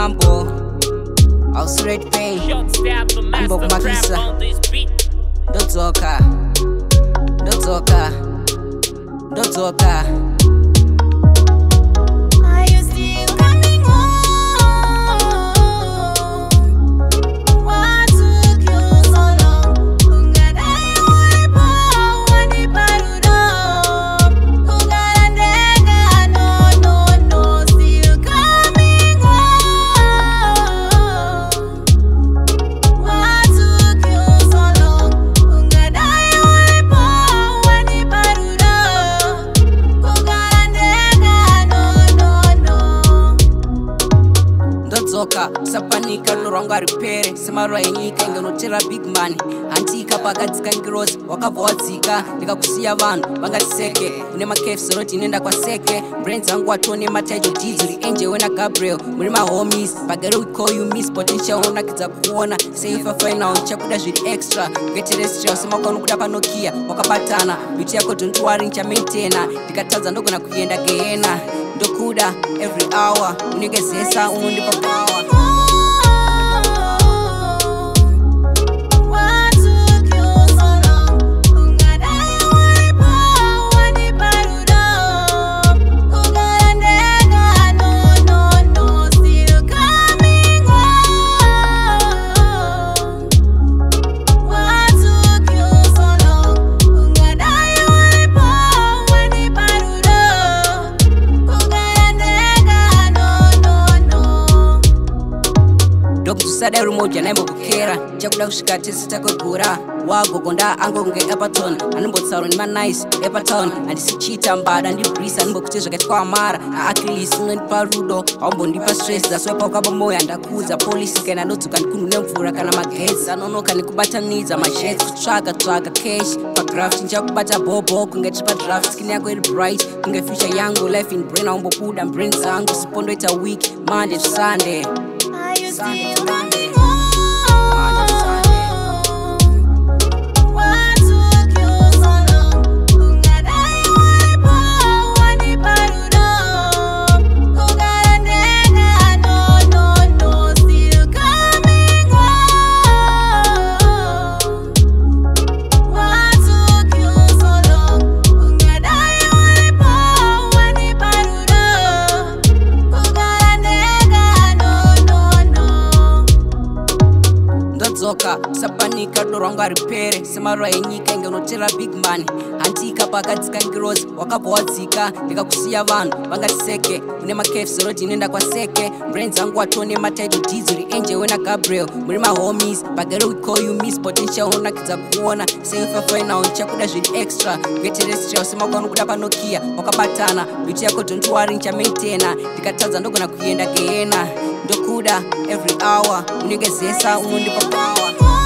mambo I'll straight pay Ambo kumakisa Ndotoka Ndotoka Ndotoka Sapanika loranga repere Semara enyika inganotera big money Antika pakatika ngirozi wakavwadzika Ndikakusiya vanhu vangatiseke Une makefs roti nenda kwa seke Brains angu atone matajo dizuri Enje wena Gabriel Muri ma homies Bagere we call you miss potential Ona kiza kuona Safe final Nchakuda juri extra Get terrestrial Sema kwa nukuda panokia Wakapatana Biti yako don't worry ncha maintainer Ndikataza ndogo na kuienda geena Ndokuda every hour Unigezesa unundipa power Sada rumoja na mbokera Chakuda kushika tesi takogura Wago konda ango nge Epaton Anumbotsaro ni nice Epaton Andisi cheetah mbada ndi brisa Anumbokutezo katikwa amara Akilis unanipa rudo Aumbo ndipa stress Zaswepa ukaba moya ndakuza Polisi kena notu kanikunu nemfura kana magezi Anono kanikubata niza Mashets kutraga cash Pa graft nja kubata bobo Kungetripa draft Skin yako iri bright Kunge future yangu Life in brain Aumbo kuda brain zangu Sipondo ita week Monday to Sunday Are you still coming? Sapanika loranga repere Semara enyika inganotera big money Antika pakatika ngirozi wakavwadzika Ndikakusiya vanhu vangatiseke Une makefs roti nenda kwa seke Brains angu atone matajo dizuri Enje wena Gabriel Muri ma homies Bagere we call you miss potential Ona kiza kuona Safe final Nchakuda juri extra Get terrestrial Sema kwa nukuda panokia Wakapatana Biti yako don't worry ncha maintainer Ndikataza ndogo na kuienda geena Ndokuda every hour Unigezesa unundipa power